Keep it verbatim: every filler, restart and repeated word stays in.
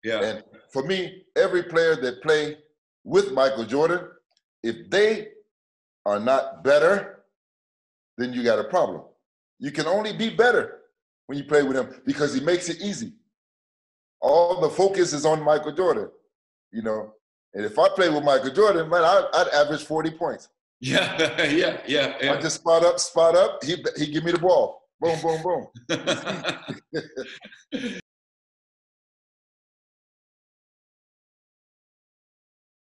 Yeah. And for me, every player that play with Michael Jordan, if they are not better, then you got a problem. You can only be better when you play with him because he makes it easy. All the focus is on Michael Jordan, you know. And if I play with Michael Jordan, man, I'd, I'd average forty points. Yeah, yeah, yeah, yeah. I just spot up, spot up. He he give me the ball. Boom, boom, boom.